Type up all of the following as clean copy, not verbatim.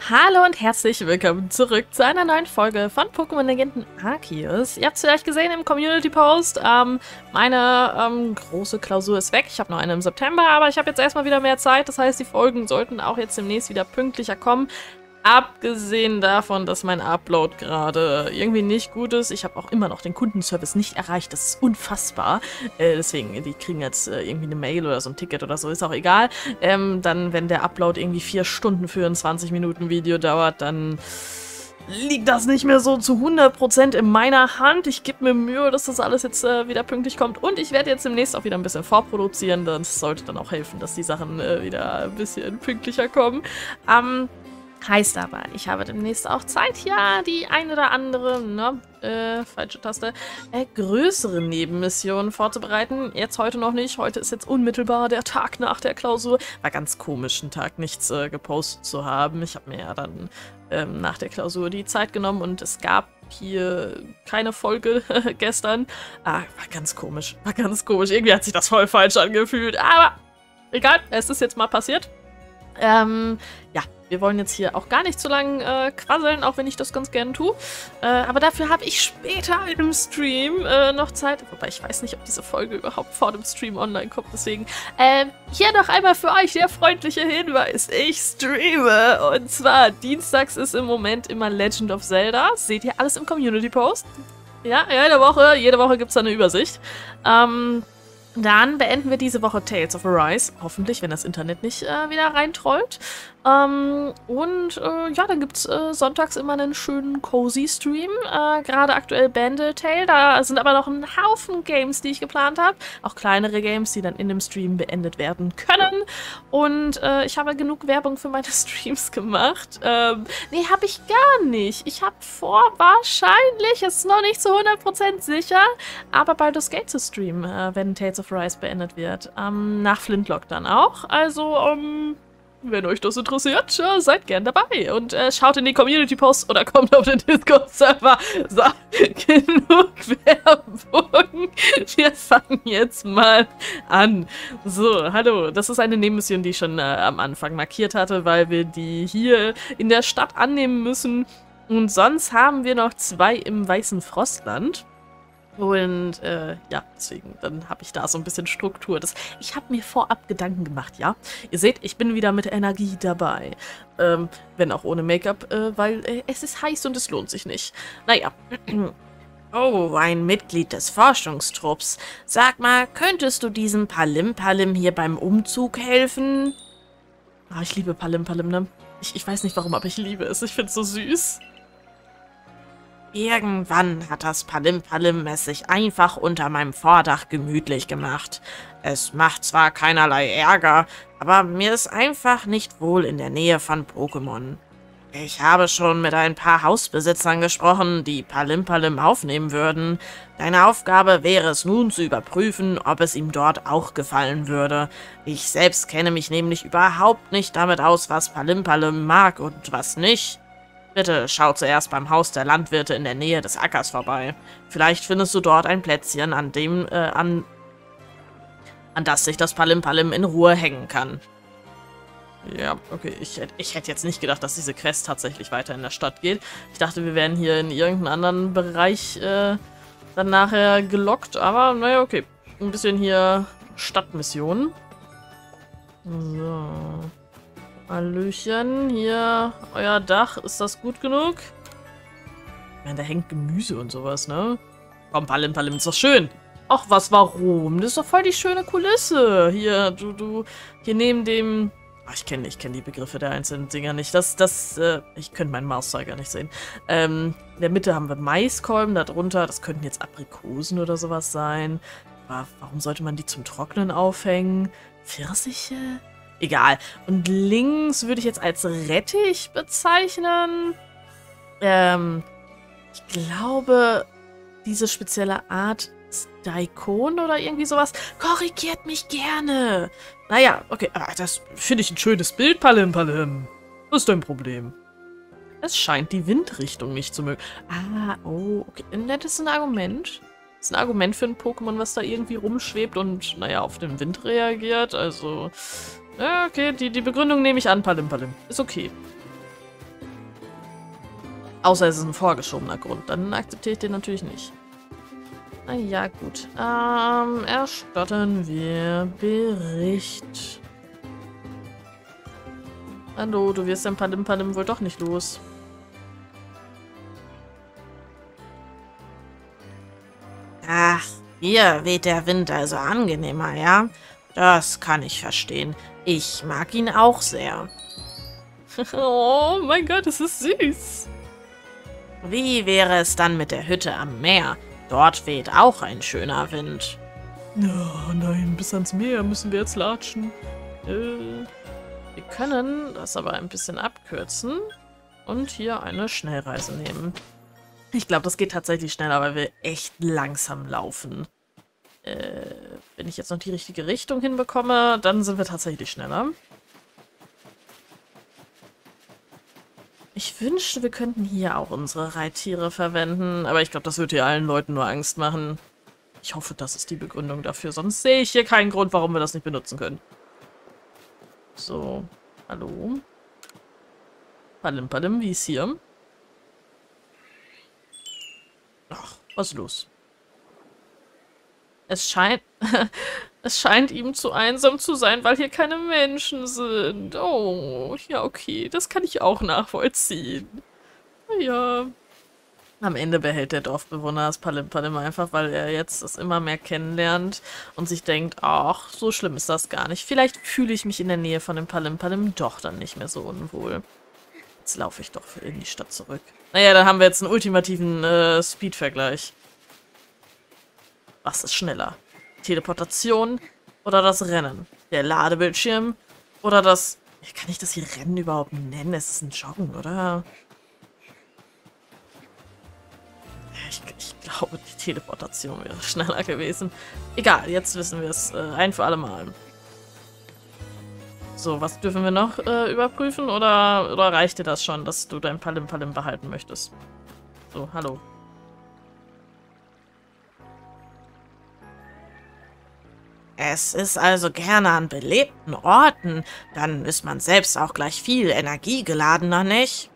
Hallo und herzlich willkommen zurück zu einer neuen Folge von Pokémon Legenden Arceus. Ihr habt es vielleicht gesehen im Community-Post, meine große Klausur ist weg. Ich habe noch eine im September, aber ich habe jetzt erstmal wieder mehr Zeit. Das heißt, die Folgen sollten auch jetzt demnächst wieder pünktlicher kommen. Abgesehen davon, dass mein Upload gerade irgendwie nicht gut ist. Ich habe auch immer noch den Kundenservice nicht erreicht. Das ist unfassbar. Deswegen, die kriegen jetzt irgendwie eine Mail oder so ein Ticket oder so. Ist auch egal. Dann, wenn der Upload irgendwie 4 Stunden für ein 20 Minuten Video dauert, dann liegt das nicht mehr so zu 100% in meiner Hand. Ich gebe mir Mühe, dass das alles jetzt wieder pünktlich kommt. Und ich werde jetzt demnächst auch wieder ein bisschen vorproduzieren. Das sollte dann auch helfen, dass die Sachen wieder ein bisschen pünktlicher kommen. Heißt aber, ich habe demnächst auch Zeit, ja, die ein oder andere, falsche Taste, größere Nebenmissionen vorzubereiten. Jetzt heute noch nicht. Heute ist jetzt unmittelbar der Tag nach der Klausur. War ganz komisch, einen Tag nichts gepostet zu haben. Ich habe mir ja dann nach der Klausur die Zeit genommen und es gab hier keine Folge gestern. War ganz komisch. War ganz komisch. Irgendwie hat sich das voll falsch angefühlt. Aber egal, es ist jetzt mal passiert. Ja, wir wollen jetzt hier auch gar nicht zu lang quasseln, auch wenn ich das ganz gerne tue. Aber dafür habe ich später im Stream noch Zeit. Wobei ich weiß nicht, ob diese Folge überhaupt vor dem Stream online kommt. Deswegen hier noch einmal für euch der freundliche Hinweis. Ich streame. Und zwar dienstags ist im Moment immer Legend of Zelda. Seht ihr alles im Community-Post? Ja, jede Woche gibt es da eine Übersicht. Dann beenden wir diese Woche Tales of Arise. Hoffentlich, wenn das Internet nicht wieder reintrollt. Ja, dann gibt es sonntags immer einen schönen cozy Stream. Gerade aktuell Bandle Tale. Da sind aber noch ein Haufen Games, die ich geplant habe. Auch kleinere Games, die dann in dem Stream beendet werden können. Und ich habe genug Werbung für meine Streams gemacht. Nee, habe ich gar nicht. Ich habe vor, wahrscheinlich, es ist noch nicht zu 100% sicher, aber Baldur's Gate zu streamen, wenn Tales of Arise beendet wird. Nach Flintlock dann auch. Also, wenn euch das interessiert, seid gern dabei. Und schaut in die Community-Posts oder kommt auf den Discord-Server. So, genug Werbung. Wir fangen jetzt mal an. So, hallo. Das ist eine Nebenmission, die ich schon am Anfang markiert hatte, weil wir die hier in der Stadt annehmen müssen. Und sonst haben wir noch 2 im Weißen Frostland. Und ja, deswegen, dann habe ich da so ein bisschen Struktur. Ich habe mir vorab Gedanken gemacht, ja. Ihr seht, ich bin wieder mit Energie dabei. Wenn auch ohne Make-up, weil es ist heiß und es lohnt sich nicht. Naja. Oh, ein Mitglied des Forschungstrupps. Sag mal, könntest du diesem Palim-Palim hier beim Umzug helfen? Ah, ich liebe Palim-Palim, ne? Ich weiß nicht warum, aber ich liebe es. Ich finde es so süß. Irgendwann hat das Palim-Palim es sich einfach unter meinem Vordach gemütlich gemacht. Es macht zwar keinerlei Ärger, aber mir ist einfach nicht wohl in der Nähe von Pokémon. Ich habe schon mit ein paar Hausbesitzern gesprochen, die Palim-Palim aufnehmen würden. Deine Aufgabe wäre es nun zu überprüfen, ob es ihm dort auch gefallen würde. Ich selbst kenne mich nämlich überhaupt nicht damit aus, was Palim-Palim mag und was nicht. Bitte schau zuerst beim Haus der Landwirte in der Nähe des Ackers vorbei. Vielleicht findest du dort ein Plätzchen, an das sich das Palim-Palim in Ruhe hängen kann. Ja, okay. Ich hätte jetzt nicht gedacht, dass diese Quest tatsächlich weiter in der Stadt geht. Ich dachte, wir wären hier in irgendeinen anderen Bereich dann nachher gelockt. Aber naja, okay. Ein bisschen hier Stadtmission. So. Hallöchen, hier, euer Dach, ist das gut genug? Ich meine, da hängt Gemüse und sowas, ne? Komm, Palim-Palim, ist doch schön. Ach, warum? Das ist doch voll die schöne Kulisse. Hier, hier neben dem... Ach, ich kenn die Begriffe der einzelnen Dinger nicht. Ich könnte meinen Mauszeiger nicht sehen. In der Mitte haben wir Maiskolben, darunter, das könnten jetzt Aprikosen oder sowas sein. Aber warum sollte man die zum Trocknen aufhängen? Pfirsiche? Egal. Und links würde ich jetzt als Rettich bezeichnen. Ich glaube, diese spezielle Art ist Daikon oder irgendwie sowas. Korrigiert mich gerne. Naja, okay. Das finde ich ein schönes Bild, Palim-Palim. Was ist dein Problem? Es scheint die Windrichtung nicht zu mögen. Oh, okay. Das ist ein Argument. Das ist ein Argument für ein Pokémon, was da irgendwie rumschwebt und, naja, auf den Wind reagiert. Also... Ja, okay, die Begründung nehme ich an, Palim-Palim. Ist okay. Außer es ist ein vorgeschobener Grund. Dann akzeptiere ich den natürlich nicht. Na ja, gut. Erstatten wir Bericht. Hallo, du wirst dein Palim wohl doch nicht los. Ach, hier weht der Wind also angenehmer, ja? Das kann ich verstehen. Ich mag ihn auch sehr. Oh mein Gott, das ist süß. Wie wäre es dann mit der Hütte am Meer? Dort weht auch ein schöner Wind. Oh nein, bis ans Meer müssen wir jetzt latschen. Wir können das aber ein bisschen abkürzen und hier eine Schnellreise nehmen. Ich glaube, das geht tatsächlich schneller, weil wir echt langsam laufen. Wenn ich jetzt noch die richtige Richtung hinbekomme, dann sind wir tatsächlich schneller. Ich wünschte, wir könnten hier auch unsere Reittiere verwenden, aber ich glaube, das würde hier allen Leuten nur Angst machen. Ich hoffe, das ist die Begründung dafür, sonst sehe ich hier keinen Grund, warum wir das nicht benutzen können. So, hallo. Palim, wie ist hier? Ach, was ist los? Es scheint... es scheint ihm zu einsam zu sein, weil hier keine Menschen sind. Oh, ja, okay. Das kann ich auch nachvollziehen. Ja. Am Ende behält der Dorfbewohner das Palim einfach, weil er jetzt das immer mehr kennenlernt und sich denkt, ach, so schlimm ist das gar nicht. Vielleicht fühle ich mich in der Nähe von dem Palim doch dann nicht mehr so unwohl. Jetzt laufe ich doch in die Stadt zurück. Naja, dann haben wir jetzt einen ultimativen Speed-Vergleich. Was ist schneller? Teleportation oder das Rennen? Der Ladebildschirm oder das... Kann ich das hier Rennen überhaupt nennen? Es ist ein Joggen, oder? Ich glaube, die Teleportation wäre schneller gewesen. Egal, jetzt wissen wir es ein für alle Mal. So, was dürfen wir noch überprüfen? Oder reicht dir das schon, dass du dein Palim behalten möchtest? So, hallo. Es ist also gerne an belebten Orten. Dann ist man selbst auch gleich viel energiegeladener, nicht?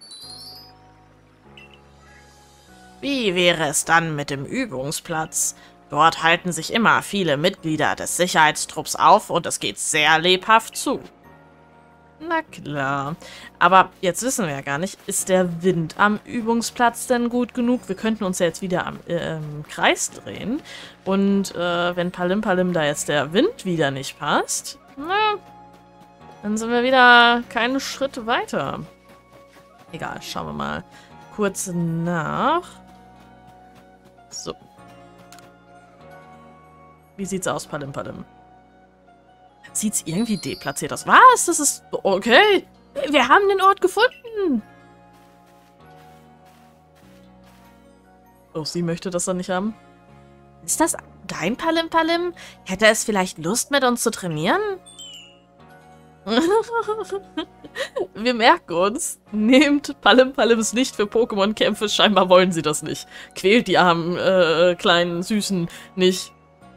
Wie wäre es dann mit dem Übungsplatz? Dort halten sich immer viele Mitglieder des Sicherheitstrupps auf und es geht sehr lebhaft zu. Na klar. Aber jetzt wissen wir ja gar nicht, ist der Wind am Übungsplatz denn gut genug? Wir könnten uns ja jetzt wieder im Kreis drehen. Und wenn Palim da jetzt der Wind wieder nicht passt, na, dann sind wir wieder keinen Schritt weiter. Egal, schauen wir mal kurz nach. So. Wie sieht's aus, Palim? Sieht's irgendwie deplatziert aus. Was? Das ist... Okay. Wir haben den Ort gefunden. Oh, sie möchte das dann nicht haben. Ist das dein Palim? Hätte es vielleicht Lust, mit uns zu trainieren? Wir merken uns. Nehmt Palims nicht für Pokémon-Kämpfe. Scheinbar wollen sie das nicht. Quält die armen, kleinen, süßen nicht.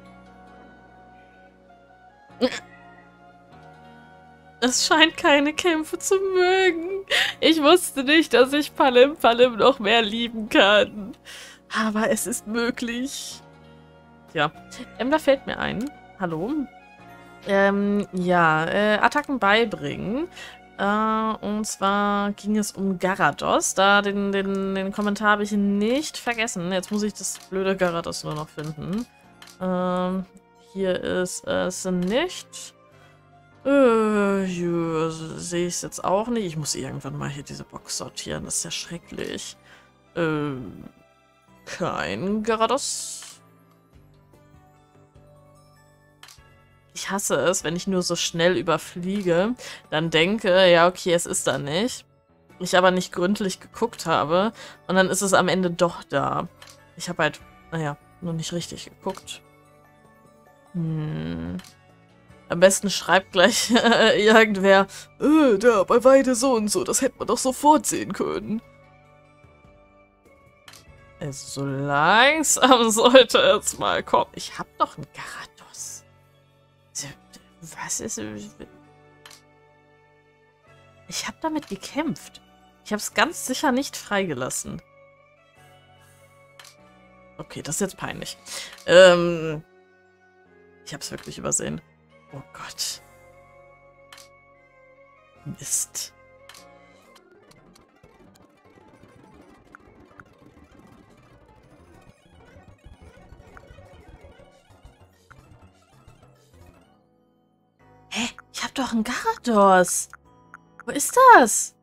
Es scheint keine Kämpfe zu mögen. Ich wusste nicht, dass ich Palim noch mehr lieben kann. Aber es ist möglich. Ja, da fällt mir ein. Hallo. Attacken beibringen. Und zwar ging es um Gyarados. Da den Kommentar habe ich nicht vergessen. Jetzt muss ich das blöde Gyarados nur noch finden. Hier ist es nicht. Sehe ich es jetzt auch nicht. Ich muss irgendwann mal hier diese Box sortieren. Das ist ja schrecklich. Kein Gyarados. Ich hasse es, wenn ich nur so schnell überfliege, dann denke, ja okay, es ist da nicht. Ich aber nicht gründlich geguckt habe und dann ist es am Ende doch da. Ich habe halt, naja, nur nicht richtig geguckt. Am besten schreibt gleich irgendwer, da bei Weide so und so, das hätte man doch sofort sehen können. So langsam sollte es mal kommen. Ich habe doch einen Gyarados. Was ist... Ich habe damit gekämpft. Ich habe es ganz sicher nicht freigelassen. Okay, das ist jetzt peinlich. Ich habe es wirklich übersehen. Oh Gott. Mist. Hä? Ich hab doch einen Garados. Wo ist das?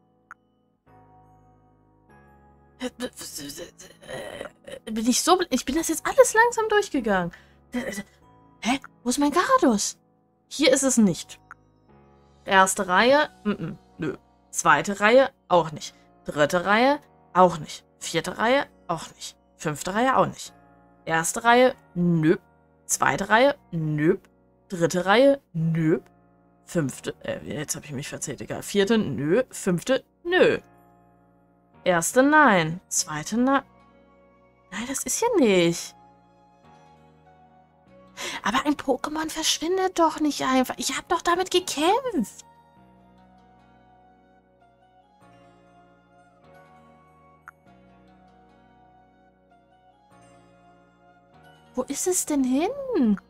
Ich bin das jetzt alles langsam durchgegangen. Hä? Wo ist mein Garados? Hier ist es nicht. Erste Reihe? Nö. Zweite Reihe? Auch nicht. Dritte Reihe? Auch nicht. Vierte Reihe? Auch nicht. Fünfte Reihe? Auch nicht. Erste Reihe? Nö. Zweite Reihe? Nö. Dritte Reihe? Nö. Fünfte, jetzt habe ich mich verzählt, egal. Vierte? Nö. Fünfte? Nö. Erste? Nein. Zweite? Nein. Nein, das ist hier nicht. Aber ein Pokémon verschwindet doch nicht einfach. Ich habe doch damit gekämpft. Wo ist es denn hin?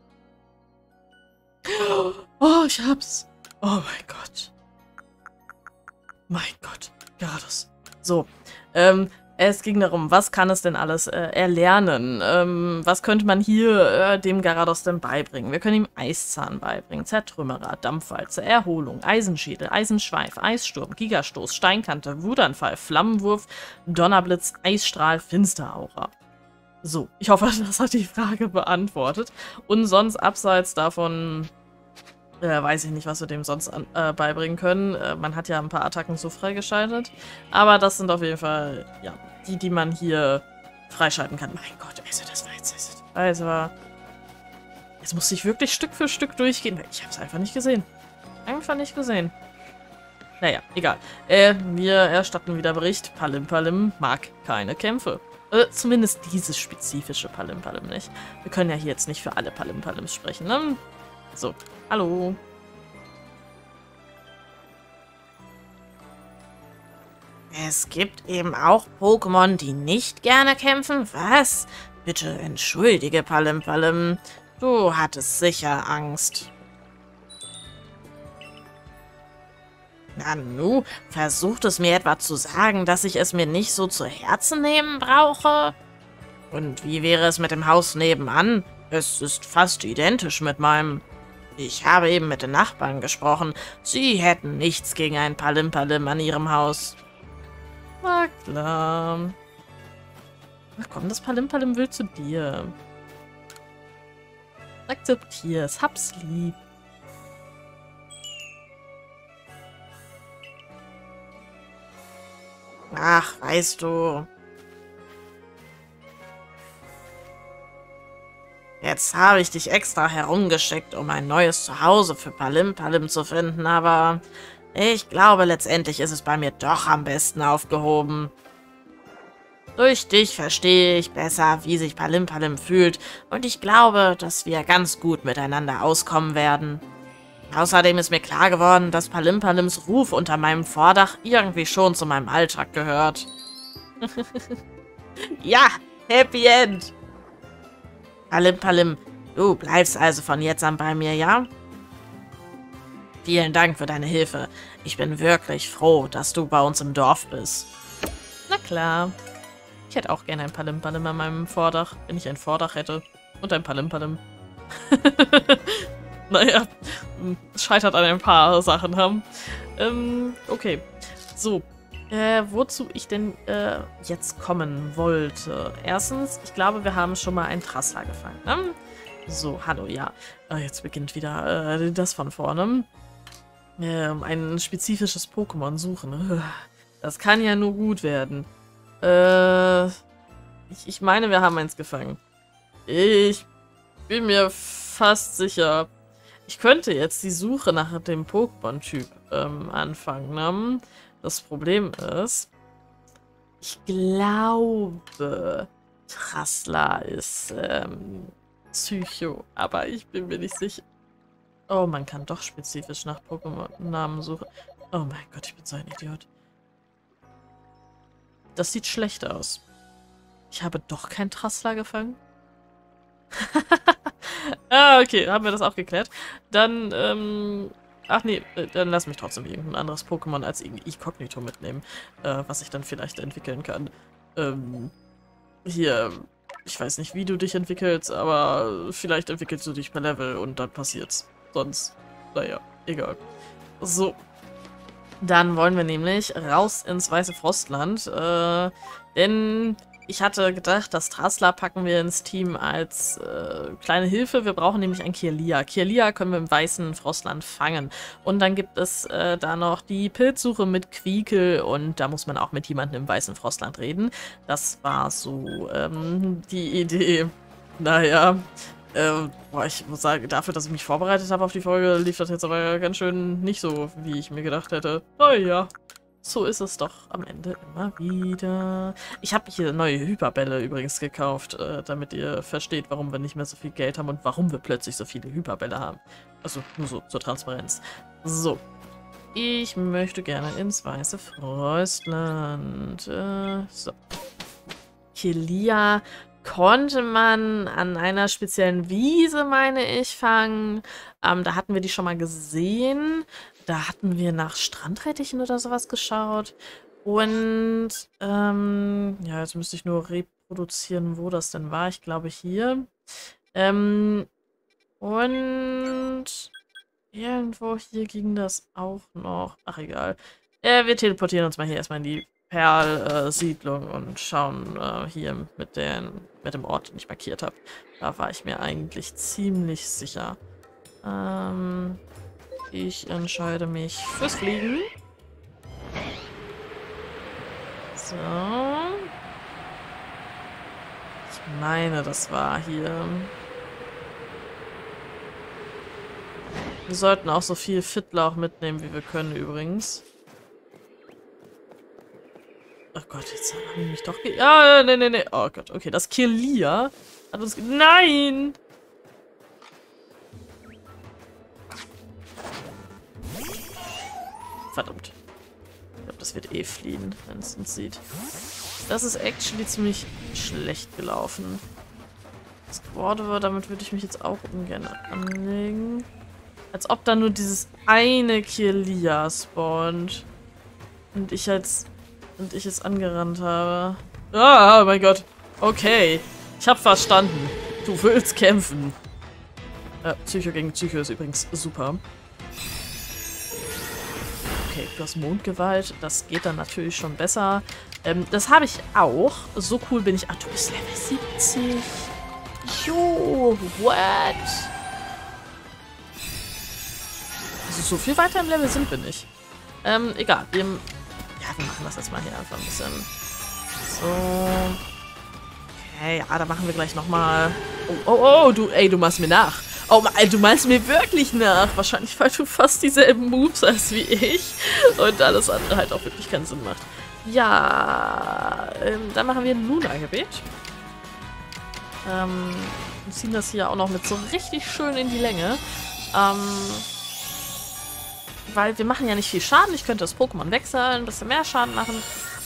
Oh, ich hab's. Oh mein Gott. Mein Gott. Garados. So. Es ging darum, was kann es denn alles erlernen? Was könnte man hier dem Garados denn beibringen? Wir können ihm Eiszahn beibringen, Zertrümmerer, Dampfwalze, Erholung, Eisenschädel, Eisenschweif, Eissturm, Gigastoß, Steinkante, Wutanfall, Flammenwurf, Donnerblitz, Eisstrahl, Finsteraura. So, ich hoffe, das hat die Frage beantwortet. Und sonst abseits davon weiß ich nicht, was wir dem sonst beibringen können. Man hat ja ein paar Attacken so freigeschaltet. Aber das sind auf jeden Fall, ja, die man hier freischalten kann. Mein Gott, also das war jetzt... Also, jetzt musste ich wirklich Stück für Stück durchgehen. Ich habe es einfach nicht gesehen. Einfach nicht gesehen. Naja, egal. Wir erstatten wieder Bericht. Palimpalim mag keine Kämpfe. Zumindest dieses spezifische Palimpalim nicht. Wir können ja hier jetzt nicht für alle Palimpalims sprechen, ne? So, hallo. Es gibt eben auch Pokémon, die nicht gerne kämpfen. Was? Bitte entschuldige, Palimpalim. Du hattest sicher Angst. Nanu, versucht es mir etwa zu sagen, dass ich es mir nicht so zu Herzen nehmen brauche? Und wie wäre es mit dem Haus nebenan? Es ist fast identisch mit meinem. Ich habe eben mit den Nachbarn gesprochen. Sie hätten nichts gegen ein Palimpalim an ihrem Haus. Na klar. Ach komm, das Palimpalim will zu dir. Akzeptier's, hab's lieb. Ach, weißt du. Jetzt habe ich dich extra herumgeschickt, um ein neues Zuhause für Palimpalim zu finden, aber ich glaube, letztendlich ist es bei mir doch am besten aufgehoben. Durch dich verstehe ich besser, wie sich Palimpalim fühlt, und ich glaube, dass wir ganz gut miteinander auskommen werden. Außerdem ist mir klar geworden, dass Palimpalims Ruf unter meinem Vordach irgendwie schon zu meinem Alltag gehört. Ja, Happy End! Palimpalim, du bleibst also von jetzt an bei mir, ja? Vielen Dank für deine Hilfe. Ich bin wirklich froh, dass du bei uns im Dorf bist. Na klar. Ich hätte auch gerne ein Palimpalim an meinem Vordach, wenn ich ein Vordach hätte. Und ein Palimpalim. Naja, es scheitert an ein paar Sachen haben. Okay. So. Wozu ich denn jetzt kommen wollte. Erstens, ich glaube, wir haben schon mal einen Trassler gefangen. Ne? So, hallo, ja. Jetzt beginnt wieder das von vorne. Ein spezifisches Pokémon suchen. Das kann ja nur gut werden. Ich meine, wir haben eins gefangen. Ich bin mir fast sicher. Ich könnte jetzt die Suche nach dem Pokémon-Typ anfangen. Ne? Das Problem ist, ich glaube, Trassler ist Psycho, aber ich bin mir nicht sicher. Oh, man kann doch spezifisch nach Pokémon-Namen suchen. Oh mein Gott, ich bin so ein Idiot. Das sieht schlecht aus. Ich habe doch keinen Trassler gefangen. Ah, okay, haben wir das auch geklärt. Dann, ach nee, dann lass mich trotzdem irgendein anderes Pokémon als irgendwie Inkognito mitnehmen, was ich dann vielleicht entwickeln kann. Hier, ich weiß nicht, wie du dich entwickelst, aber vielleicht entwickelst du dich per Level und dann passiert's. Sonst, naja, egal. So. Dann wollen wir nämlich raus ins Weiße Frostland, denn ich hatte gedacht, das Trassler packen wir ins Team als kleine Hilfe. Wir brauchen nämlich ein Kirlia. Kirlia können wir im Weißen Frostland fangen. Und dann gibt es da noch die Pilzsuche mit Quiekel und da muss man auch mit jemandem im Weißen Frostland reden. Das war so die Idee. Naja, boah, ich muss sagen, dafür, dass ich mich vorbereitet habe auf die Folge, lief das jetzt aber ganz schön nicht so, wie ich mir gedacht hätte. Naja. So ist es doch am Ende immer wieder. Ich habe hier neue Hyperbälle übrigens gekauft, damit ihr versteht, warum wir nicht mehr so viel Geld haben und warum wir plötzlich so viele Hyperbälle haben. Also nur so zur Transparenz. So. Ich möchte gerne ins Weiße Frostland. So. Kirlia konnte man an einer speziellen Wiese, meine ich, fangen. Da hatten wir die schon mal gesehen. Da hatten wir nach Strandrettichen oder sowas geschaut. Und, ja, jetzt müsste ich nur reproduzieren, wo das denn war. Ich glaube hier. Und irgendwo hier ging das auch noch. Ach, egal. Wir teleportieren uns mal hier erstmal in die Perl-Siedlung und schauen hier mit dem Ort, den ich markiert habe. Da war ich mir eigentlich ziemlich sicher. Ich entscheide mich fürs Fliegen. So. Ich meine, das war hier. Wir sollten auch so viel Fittlauch mitnehmen, wie wir können übrigens. Oh Gott, jetzt haben wir mich doch... Ah, nee. Oh Gott, okay, das Kirlia hat uns... Nein! Verdammt. Ich glaube, das wird eh fliehen, wenn es uns sieht. Das ist actually ziemlich schlecht gelaufen. Das Quadriver, damit würde ich mich jetzt auch ungern anlegen. Als ob da nur dieses eine Kirlia spawnt. Und ich es angerannt habe. Ah, oh mein Gott. Okay. Ich habe verstanden. Du willst kämpfen. Psycho gegen Psycho ist übrigens super. Okay, du hast Mondgewalt. Das geht dann natürlich schon besser. Das habe ich auch. So cool bin ich. Ach, du bist Level 70. Jo, what? Also so viel weiter im Level sind wir nicht. Egal. Wir machen das jetzt mal hier einfach ein bisschen. So. Okay, ja, da machen wir gleich nochmal. Oh, du machst mir nach. Oh, du meinst mir wirklich nach. Wahrscheinlich, weil du fast dieselben Moves hast wie ich. Und alles andere halt auch wirklich keinen Sinn macht. Ja, dann machen wir ein Luna-Gebet. Und ziehen das hier auch noch mit so richtig schön in die Länge. Weil wir machen ja nicht viel Schaden. Ich könnte das Pokémon wechseln, ein bisschen mehr Schaden machen.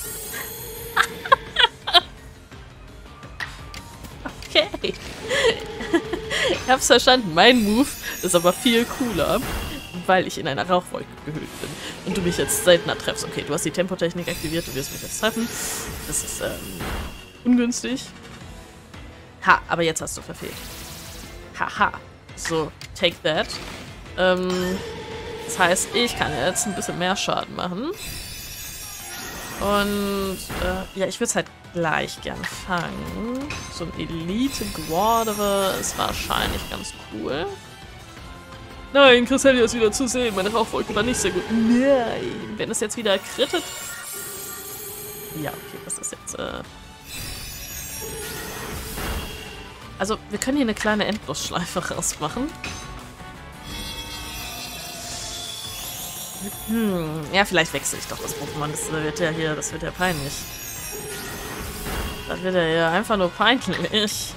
Okay. Ich hab's verstanden. Mein Move ist aber viel cooler, weil ich in einer Rauchwolke gehüllt bin. Und du mich jetzt seltener treffst. Okay, du hast die Tempotechnik aktiviert, du wirst mich jetzt treffen. Das ist ungünstig. Ha, aber jetzt hast du verfehlt. Haha. So, take that. Das heißt, ich kann jetzt ein bisschen mehr Schaden machen. Und, ja, ich würde es halt gleich gern fangen. So ein Elite-Guardere ist wahrscheinlich ganz cool. Nein, Cresselia ist wieder zu sehen. Meine Rauchwolke war nicht sehr gut. Nein, wenn es jetzt wieder krittet. Ja, okay, das ist jetzt, Also, wir können hier eine kleine Endlosschleife rausmachen. Ja, vielleicht wechsle ich doch das Pokémon. Das wird ja peinlich. Das wird ja einfach nur peinlich.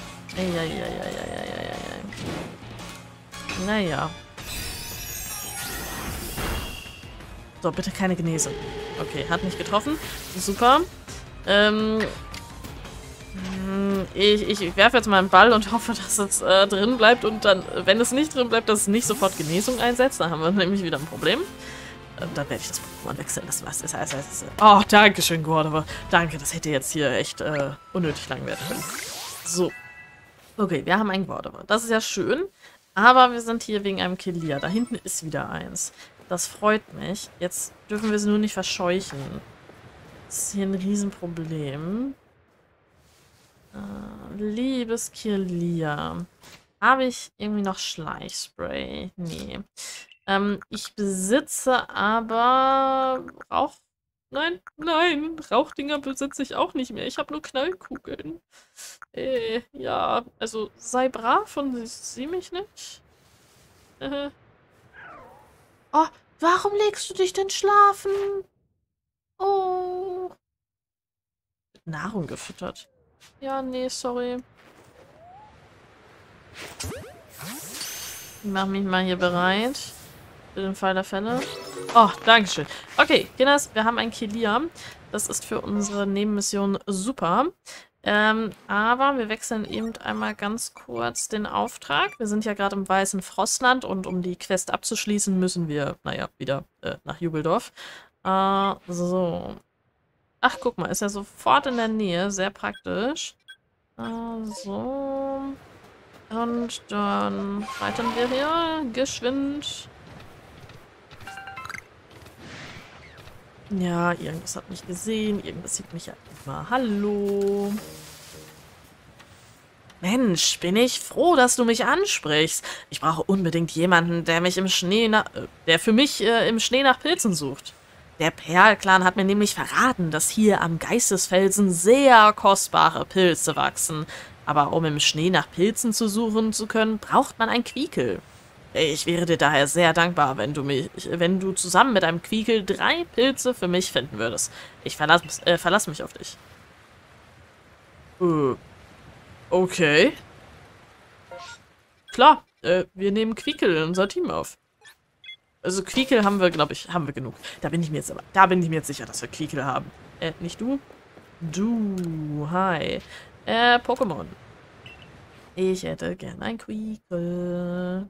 Naja. So, bitte keine Genese. Okay, hat nicht getroffen. Super. Ähm, ich werfe jetzt mal einen Ball und hoffe, dass es drin bleibt und dann, wenn es nicht drin bleibt, dass es nicht sofort Genesung einsetzt. Dann haben wir nämlich wieder ein Problem. Dann werde ich das Pokémon wechseln. Das heißt, oh, danke schön, Gordover. Danke, das hätte jetzt hier echt unnötig lang werden können. So. Okay, wir haben einen Gordover. Das ist ja schön. Aber wir sind hier wegen einem Kirlia. Da hinten ist wieder eins. Das freut mich. Jetzt dürfen wir es nur nicht verscheuchen. Das ist hier ein Riesenproblem. Liebes Kirlia. Habe ich irgendwie noch Schleichspray? Nee. Ich besitze aber Rauch... Nein, Rauchdinger besitze ich auch nicht mehr. Ich habe nur Knallkugeln. Ja, also sei brav und sieh mich nicht. Oh, warum legst du dich denn schlafen? Oh. Mit Nahrung gefüttert. Ja, nee, sorry. Ich mache mich mal hier bereit. Für den Fall der Fälle. Oh, dankeschön. Okay, Kinders, wir haben ein Kirlia. Das ist für unsere Nebenmission super. Aber wir wechseln eben einmal ganz kurz den Auftrag. Wir sind ja gerade im Weißen Frostland und um die Quest abzuschließen, müssen wir, naja, wieder nach Jubeldorf. So. Ach, guck mal, ist ja sofort in der Nähe. Sehr praktisch. So. Und dann reiten wir hier geschwind. Ja, irgendwas hat mich gesehen. Irgendwas sieht mich ja immer. Hallo. Mensch, bin ich froh, dass du mich ansprichst. Ich brauche unbedingt jemanden, der mich im Schnee der für mich im Schnee nach Pilzen sucht. Der Perlclan hat mir nämlich verraten, dass hier am Geistesfelsen sehr kostbare Pilze wachsen. Aber um im Schnee nach Pilzen suchen zu können, braucht man ein Quiekel. Ich wäre dir daher sehr dankbar, wenn du zusammen mit einem Quiekel 3 Pilze für mich finden würdest. Ich verlass mich auf dich. Okay. Klar, wir nehmen Quiekel in unser Team auf. Also Quiekel haben wir, glaube ich, genug. Da bin ich mir jetzt sicher, dass wir Quiekel haben. Nicht du? Du, hi. Pokémon. Ich hätte gern ein Quiekel.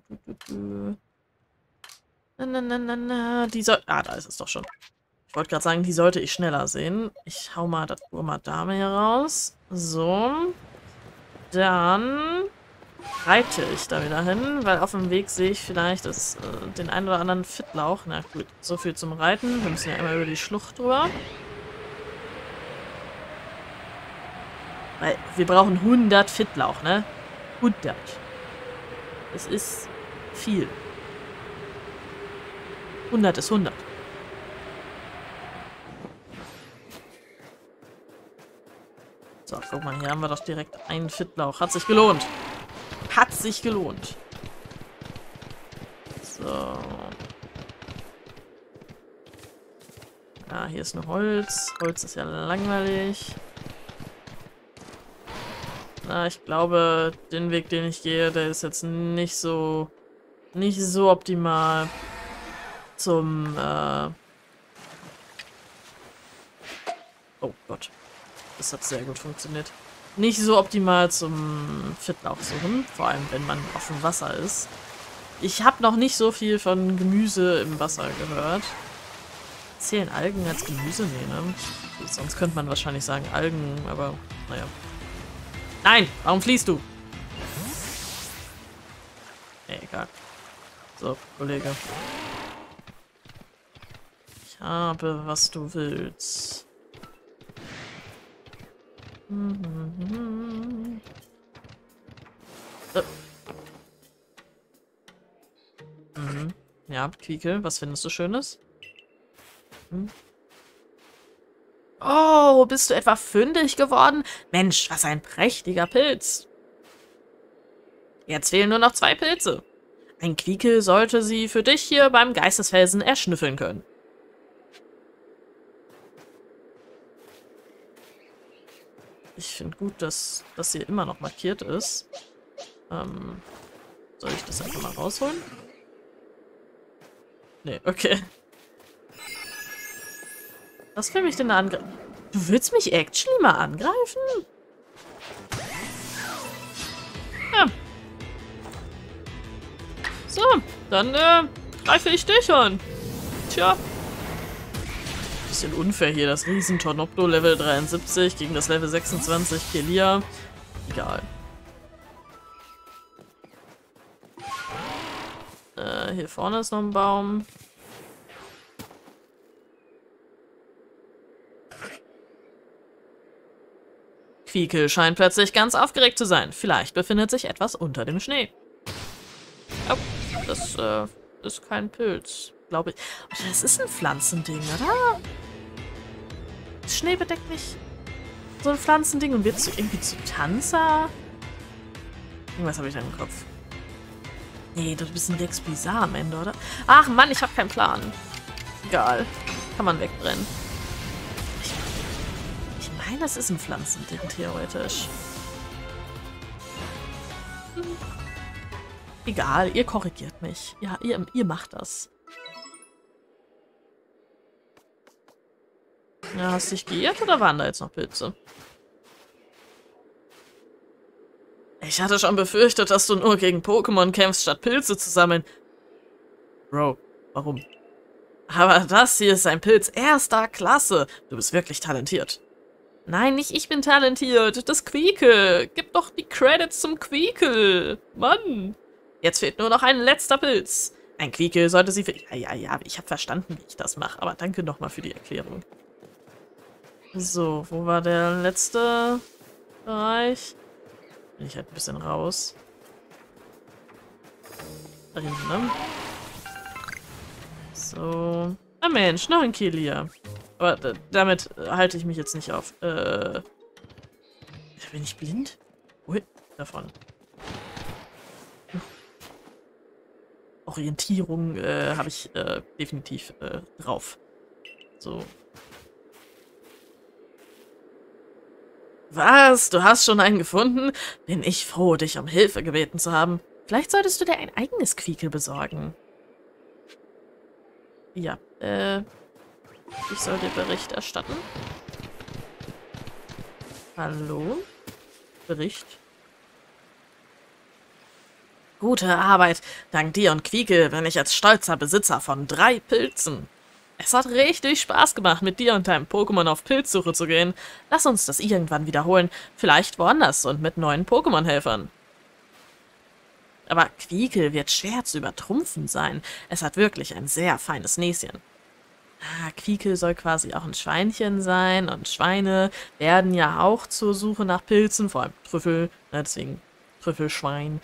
Die soll... Ah, da ist es doch schon. Ich wollte gerade sagen, die sollte ich schneller sehen. Ich hau mal das Burmadame hier raus. So. Dann reite ich da wieder hin, weil auf dem Weg sehe ich vielleicht den einen oder anderen Fittlauch. Na gut, so viel zum Reiten. Wir müssen ja immer über die Schlucht drüber. Weil wir brauchen 100 Fittlauch, ne? 100. Es ist viel. 100 ist 100. So, guck mal, hier haben wir doch direkt einen Fittlauch. Hat sich gelohnt. Hat sich gelohnt. So. Ja, hier ist nur Holz. Holz ist ja langweilig. Na, ich glaube, den Weg, den ich gehe, der ist jetzt nicht so optimal zum, oh Gott. Das hat sehr gut funktioniert. Nicht so optimal zum Fittlauch suchen, vor allem wenn man auf dem Wasser ist. Ich habe noch nicht so viel von Gemüse im Wasser gehört. Zählen Algen als Gemüse? Nee, ne? Sonst könnte man wahrscheinlich sagen Algen, aber naja. Nein! Warum fliehst du? Nee, egal. So, Kollege. Ich habe, was du willst. Ja, Quiekel, was findest du Schönes? Oh, bist du etwa fündig geworden? Mensch, was ein prächtiger Pilz. Jetzt fehlen nur noch 2 Pilze. Ein Quiekel sollte sie für dich hier beim Geistesfelsen erschnüffeln können. Ich finde gut, dass das hier immer noch markiert ist. Soll ich das einfach mal rausholen? Nee, okay. Was will mich denn da angreifen? Du willst mich actually mal angreifen? Ja. So, dann greife ich dich an. Tja. Bisschen unfair hier, das riesen Tornopdo Level 73 gegen das Level 26 Kelia. Egal. Hier vorne ist noch ein Baum. Quiekel scheint plötzlich ganz aufgeregt zu sein. Vielleicht befindet sich etwas unter dem Schnee. Oh, das ist kein Pilz, glaube ich. Oh, das ist ein Pflanzending, oder? Schnee bedeckt mich. So ein Pflanzending und wird so irgendwie zu Tanzer. Irgendwas habe ich da im Kopf. Nee, du bist ein Rex Bizarre am Ende, oder? Ach Mann, ich habe keinen Plan. Egal. Kann man wegbrennen. Ich meine, das ist ein Pflanzending, theoretisch. Egal, ihr korrigiert mich. Ja, ihr macht das. Ja, hast du dich geirrt oder waren da jetzt noch Pilze? Ich hatte schon befürchtet, dass du nur gegen Pokémon kämpfst, statt Pilze zu sammeln. Bro, warum? Aber das hier ist ein Pilz erster Klasse. Du bist wirklich talentiert. Nein, nicht ich bin talentiert. Das Quiekel. Gib doch die Credits zum Quiekel. Mann. Jetzt fehlt nur noch ein letzter Pilz. Ein Quiekel sollte sie... Ja, ich habe verstanden, wie ich das mache. Aber danke nochmal für die Erklärung. So, wo war der letzte Bereich? Bin ich halt ein bisschen raus. Da hinten, ne? So. Ah Mensch, noch ein Kelia. Aber damit halte ich mich jetzt nicht auf. Bin ich blind? Ui, davon. Orientierung habe ich definitiv drauf. So. Was? Du hast schon einen gefunden? Bin ich froh, dich um Hilfe gebeten zu haben. Vielleicht solltest du dir ein eigenes Quiekel besorgen. Ja, ich soll dir Bericht erstatten. Hallo? Bericht? Gute Arbeit. Dank dir und Quiekel bin ich jetzt stolzer Besitzer von 3 Pilzen. Es hat richtig Spaß gemacht, mit dir und deinem Pokémon auf Pilzsuche zu gehen. Lass uns das irgendwann wiederholen. Vielleicht woanders und mit neuen Pokémon-Helfern. Aber Quiekel wird schwer zu übertrumpfen sein. Es hat wirklich ein sehr feines Näschen. Quiekel soll quasi auch ein Schweinchen sein. Und Schweine werden ja auch zur Suche nach Pilzen, vor allem Trüffel, deswegen Trüffelschwein,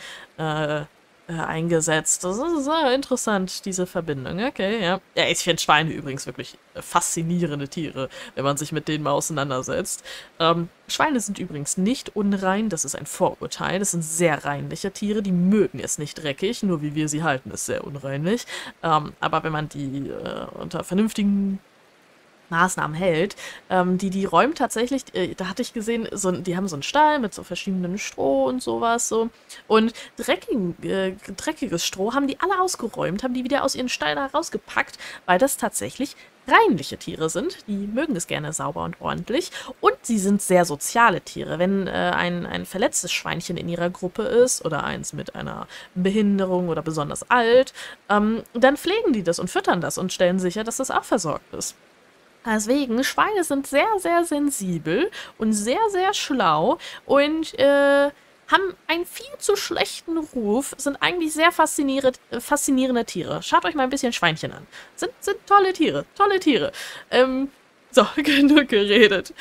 eingesetzt. Das ist sehr interessant, diese Verbindung. Okay, ja. Ja, ich finde Schweine übrigens wirklich faszinierende Tiere, wenn man sich mit denen mal auseinandersetzt. Schweine sind übrigens nicht unrein, das ist ein Vorurteil. Das sind sehr reinliche Tiere, die mögen es nicht dreckig, nur wie wir sie halten, ist sehr unreinlich. Aber wenn man die unter vernünftigen Maßnahmen hält, die räumen tatsächlich, da hatte ich gesehen, die haben so einen Stall mit so verschiedenen Stroh und sowas so. Und dreckiges Stroh haben die alle ausgeräumt, haben die wieder aus ihren Stall da rausgepackt, weil das tatsächlich reinliche Tiere sind. Die mögen es gerne sauber und ordentlich. Und sie sind sehr soziale Tiere. Wenn ein verletztes Schweinchen in ihrer Gruppe ist oder eins mit einer Behinderung oder besonders alt, dann pflegen die das und füttern das und stellen sicher, dass das auch versorgt ist. Deswegen, Schweine sind sehr, sehr sensibel und sehr, sehr schlau und haben einen viel zu schlechten Ruf, sind eigentlich sehr faszinierende Tiere. Schaut euch mal ein bisschen Schweinchen an. Sind tolle Tiere, tolle Tiere. So, genug geredet.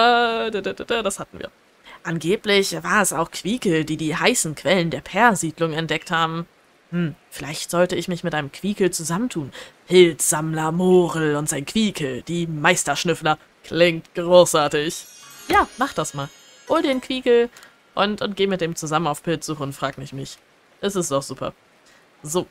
Das hatten wir. Angeblich war es auch Quiekel, die die heißen Quellen der Pear-Siedlung entdeckt haben. Vielleicht sollte ich mich mit einem Quiekel zusammentun. Pilzsammler Morel und sein Quiekel, die Meisterschnüffler. Klingt großartig. Ja, mach das mal. Hol dir einen Quiekel und geh mit dem zusammen auf Pilzsuche und frag nicht mich. Es ist doch super. So.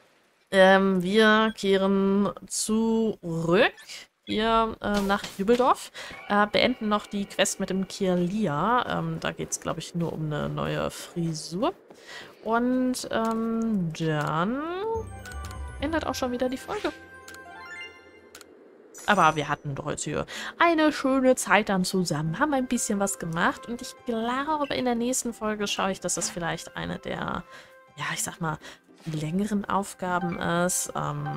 Wir kehren zurück hier nach Jübeldorf. Beenden noch die Quest mit dem Kirlia. Da geht es, glaube ich, nur um eine neue Frisur. Und dann endet auch schon wieder die Folge. Aber wir hatten doch jetzt hier eine schöne Zeit dann zusammen, haben ein bisschen was gemacht und ich glaube, in der nächsten Folge schaue ich, dass das vielleicht eine der, ja, ich sag mal, längeren Aufgaben ist.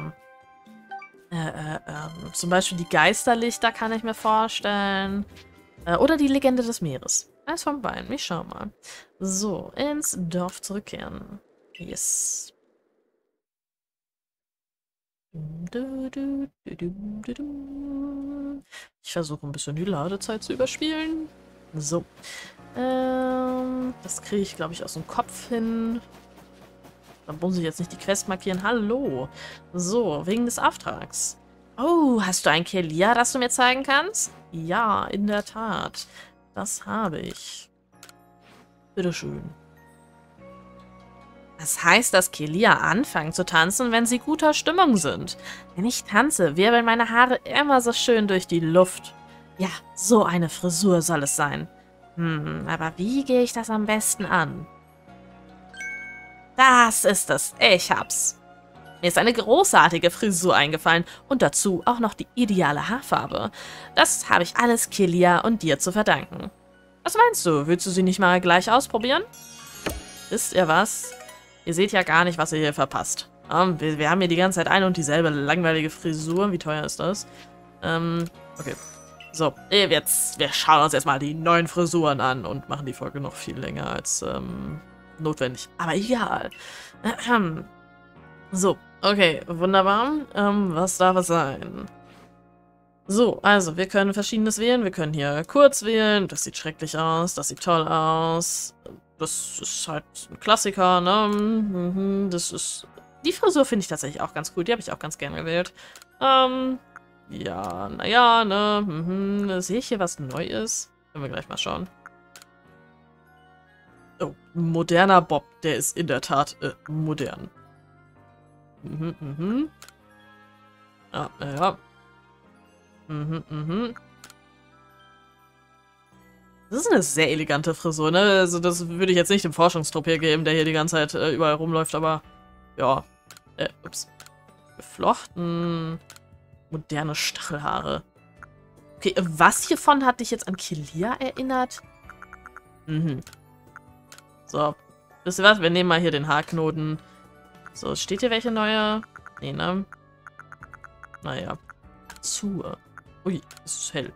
Zum Beispiel die Geisterlichter kann ich mir vorstellen. Oder die Legende des Meeres. Eins von beiden. Ich schau mal. So, ins Dorf zurückkehren. Yes. Ich versuche ein bisschen die Ladezeit zu überspielen. So. Das kriege ich, glaube ich, aus dem Kopf hin. Dann muss ich jetzt nicht die Quest markieren. Hallo. So, wegen des Auftrags. Oh, hast du ein Kelia, das du mir zeigen kannst? Ja, in der Tat. Das habe ich. Bitteschön. Das heißt, dass Kelia anfangen zu tanzen, wenn sie guter Stimmung sind. Wenn ich tanze, wirbeln meine Haare immer so schön durch die Luft. Ja, so eine Frisur soll es sein. Aber wie gehe ich das am besten an? Das ist es. Ich hab's. Mir ist eine großartige Frisur eingefallen und dazu auch noch die ideale Haarfarbe. Das habe ich alles Kelia und dir zu verdanken. Was meinst du? Willst du sie nicht mal gleich ausprobieren? Wisst ihr was? Ihr seht ja gar nicht, was ihr hier verpasst. Wir haben hier die ganze Zeit eine und dieselbe langweilige Frisur. Wie teuer ist das? Okay. So, wir schauen uns erstmal die neuen Frisuren an und machen die Folge noch viel länger als notwendig. Aber egal. So, okay, wunderbar. Was darf es sein? So, also, wir können Verschiedenes wählen. Wir können hier kurz wählen. Das sieht schrecklich aus. Das sieht toll aus. Das ist halt ein Klassiker, ne? Das ist... Die Frisur finde ich tatsächlich auch ganz cool. Die habe ich auch ganz gerne gewählt. Ja, naja, ne? Sehe ich hier was Neues? Können wir gleich mal schauen. Oh, moderner Bob. Der ist in der Tat modern. Ja, ja. Das ist eine sehr elegante Frisur, ne? Also das würde ich jetzt nicht dem Forschungstrupp hier geben, der hier die ganze Zeit überall rumläuft, aber ja. Ups. Geflochten. Moderne Stachelhaare. Okay, was hiervon hat dich jetzt an Kelia erinnert? So. Wisst ihr was? Wir nehmen mal hier den Haarknoten. So, steht hier welche neue? Nee, ne? Naja. Ui, es ist hell.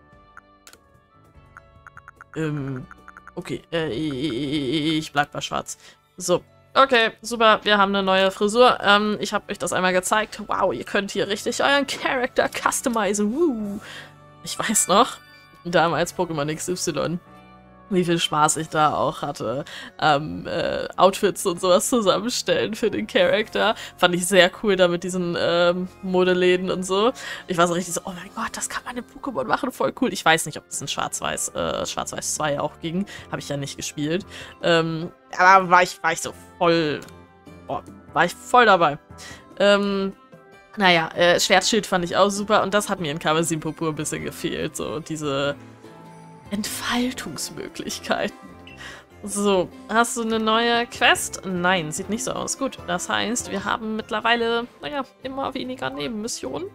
Okay, ich bleib bei schwarz. So, okay, super, wir haben eine neue Frisur. Ich habe euch das einmal gezeigt. Wow, ihr könnt hier richtig euren Charakter customizen. Ich weiß noch, damals Pokémon XY, wie viel Spaß ich da auch hatte. Outfits und sowas zusammenstellen für den Charakter. Fand ich sehr cool da mit diesen Modeläden und so. Ich war so richtig so, oh mein Gott, das kann man in Pokémon machen, voll cool. Ich weiß nicht, ob das in Schwarz-Weiß 2 auch ging. Habe ich ja nicht gespielt. Aber war ich so voll... Oh, war ich voll dabei. Naja, Schwertschild fand ich auch super. Und das hat mir in Karmesin Purpur ein bisschen gefehlt. So diese... Entfaltungsmöglichkeiten. So, hast du eine neue Quest? Nein, sieht nicht so aus. Gut, das heißt, wir haben mittlerweile, naja, immer weniger Nebenmissionen.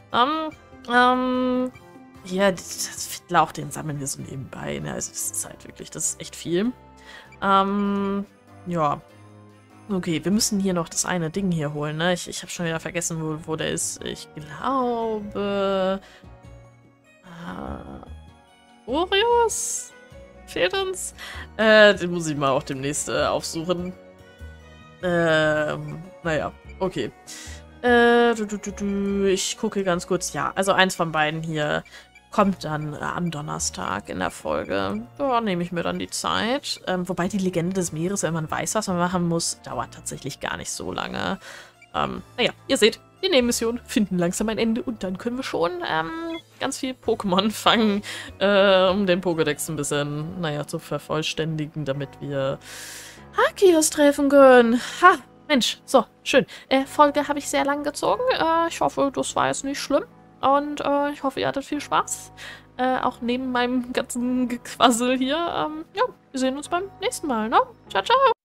Ja, das Fiddlauch, den sammeln wir so nebenbei, ne? Also das ist halt wirklich, das ist echt viel. Ja. Okay, wir müssen hier noch das eine Ding hier holen, ne? Ich habe schon wieder vergessen, wo der ist. Ich glaube... Orios? Fehlt uns? Den muss ich mal auch demnächst aufsuchen. Naja, okay. Ich gucke ganz kurz. Ja, also eins von beiden hier kommt dann am Donnerstag in der Folge. Da nehme ich mir dann die Zeit. Wobei die Legende des Meeres, wenn man weiß, was man machen muss, dauert tatsächlich gar nicht so lange. Naja, ihr seht, die Nebenmissionen finden langsam ein Ende und dann können wir schon ganz viel Pokémon fangen, um den Pokédex ein bisschen, naja, zu vervollständigen, damit wir Arceus treffen können. Ha, Mensch, so, schön. Folge habe ich sehr lang gezogen. Ich hoffe, das war jetzt nicht schlimm. Und ich hoffe, ihr hattet viel Spaß. Auch neben meinem ganzen Gequassel hier. Ja, wir sehen uns beim nächsten Mal, ne? Ciao, ciao.